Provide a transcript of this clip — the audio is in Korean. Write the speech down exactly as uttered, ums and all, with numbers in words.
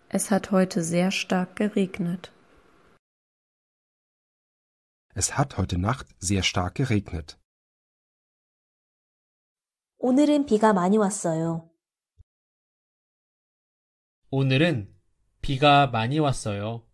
Es hat heute sehr stark geregnet. Es hat heute Nacht sehr stark geregnet. 오늘은 비가 많이 왔어요. 오늘은 비가 많이 왔어요.